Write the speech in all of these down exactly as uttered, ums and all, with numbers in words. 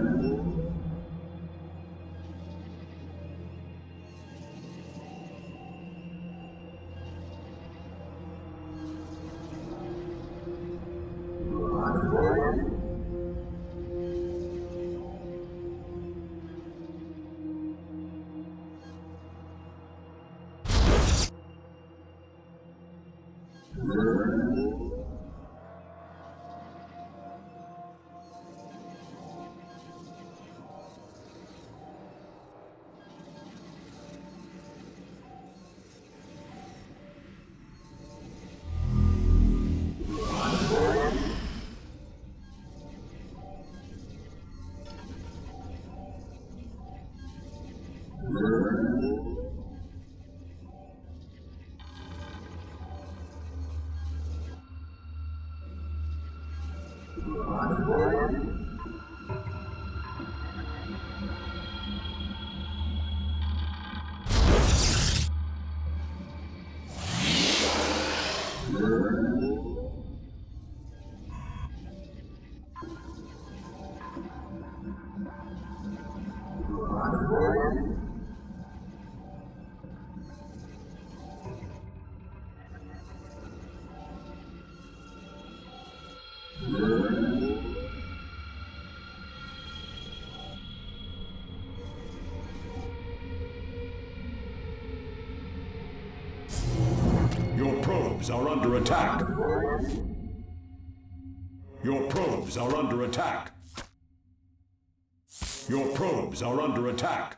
Your probes are under attack. Your probes are under attack. Your probes are under attack.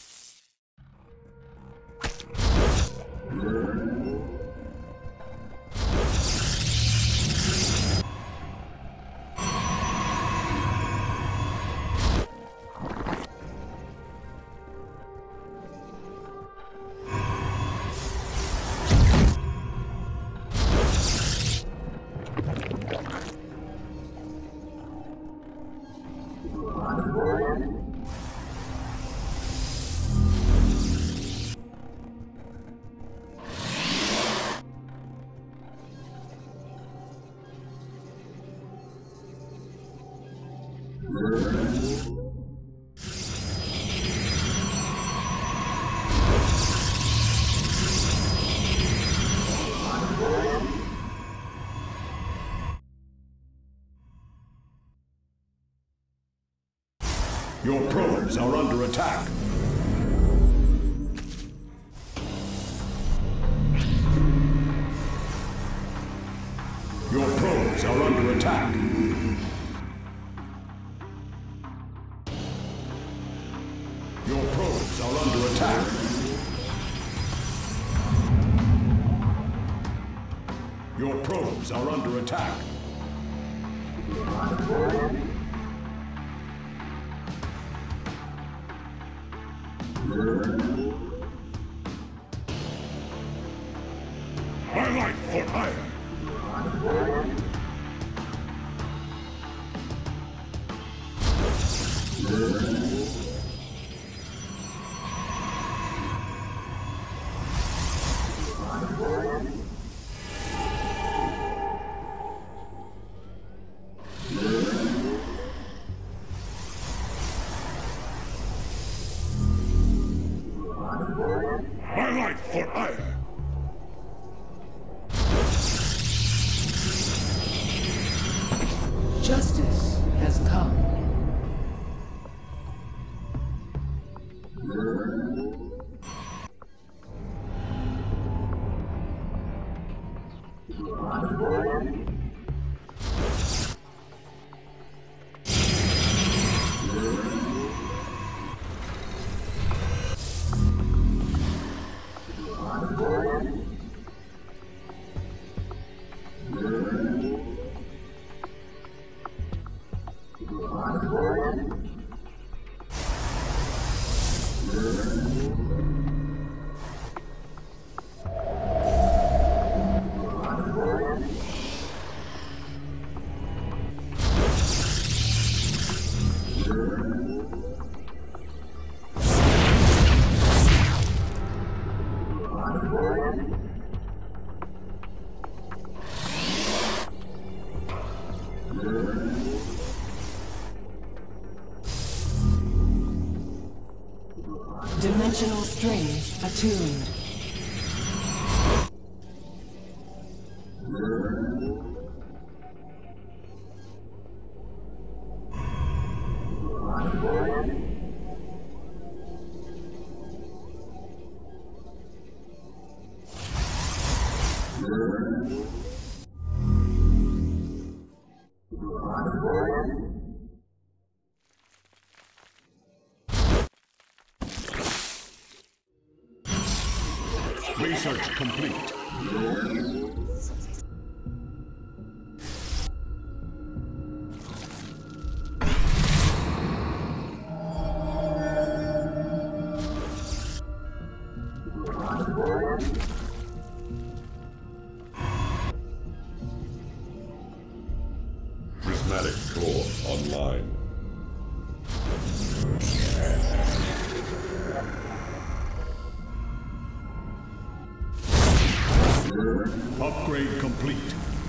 Your probes are under attack. Your probes are under attack. Your probes are under attack. Your probes are under attack. My life for iron! My life for iron! Justice has come. Dimensional strings attuned. Research complete. Prismatic core online. Upgrade complete.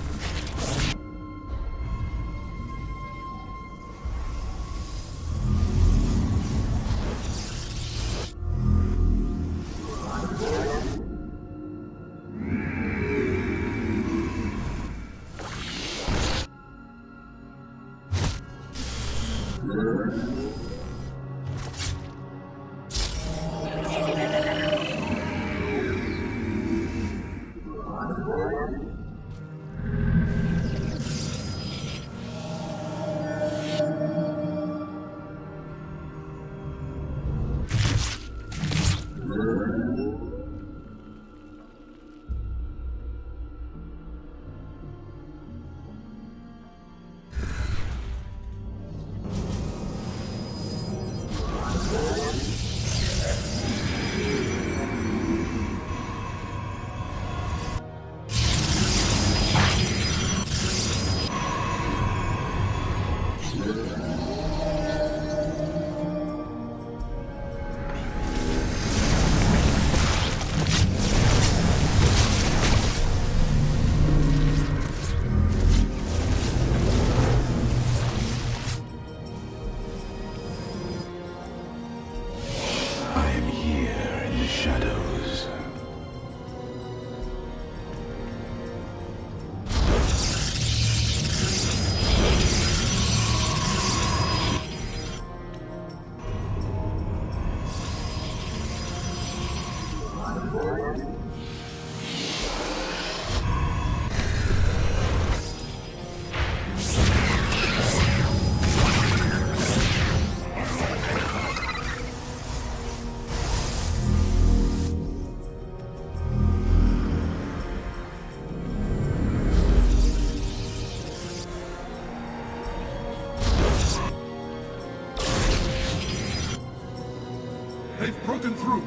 They've broken through.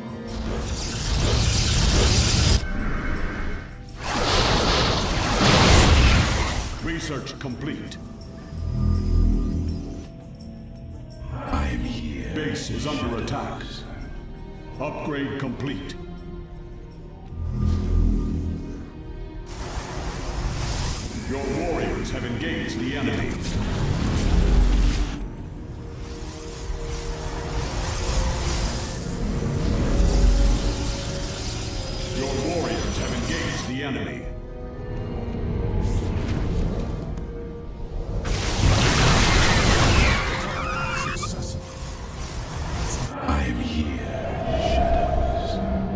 Research complete. I am here. Base is under attack. Upgrade complete. Your warriors have engaged the enemy. Your warriors have engaged the enemy. I am here in the shadows.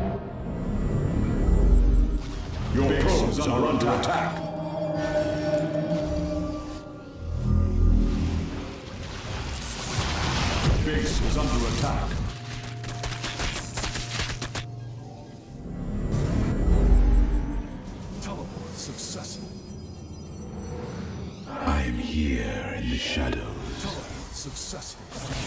Your probes are under attack. Base is under attack. Teleport successful. I am here in the shadows. Teleport successful.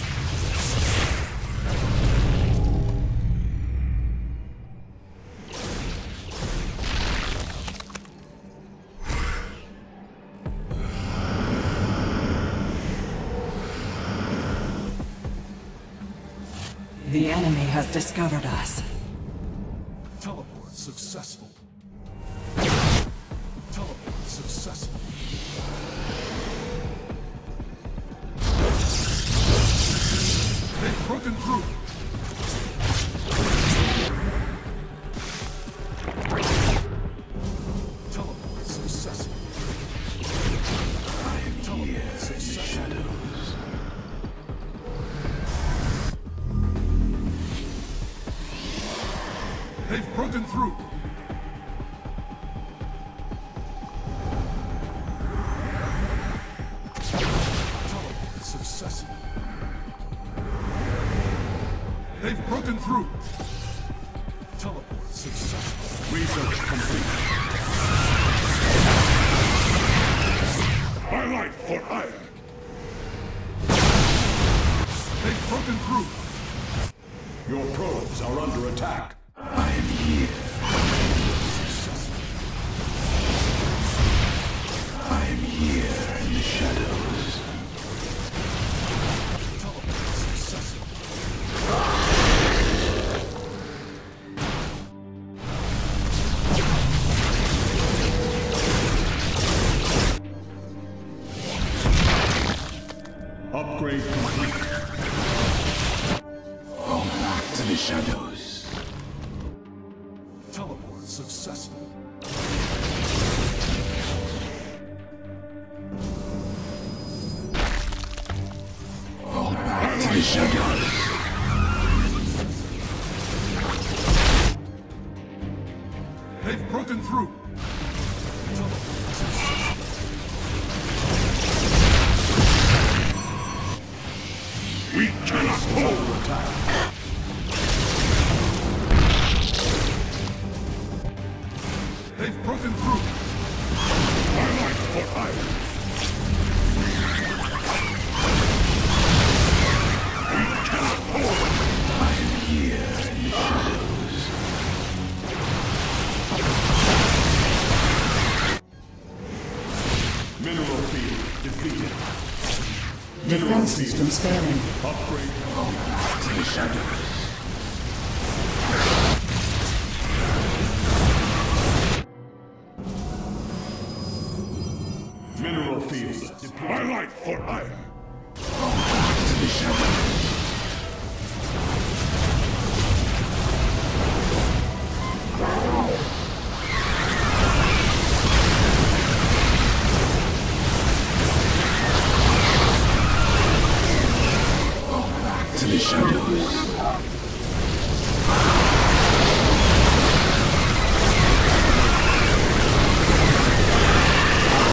The enemy has discovered us. Teleport successful. Teleport successful. They've broken through. They've broken through. Teleport successful. They've broken through. Teleport successful. Research complete. My life for hire. They've broken through. Your probes are under attack. I am here. I am here in the shadows. Teleport successful. Upgrade complete. Fall back to the shadows. Teleport successful. Fall back to the shadows. They've broken through. Teleport successful. We cannot hold attack. They've broken through. My life for hire. We cannot hold. I am here in the shadows. Mineral field defeated. Defense systems failing. Upgrade. Fall back to the shadows. Mineral field. My life for hire. Fall back to the shadows.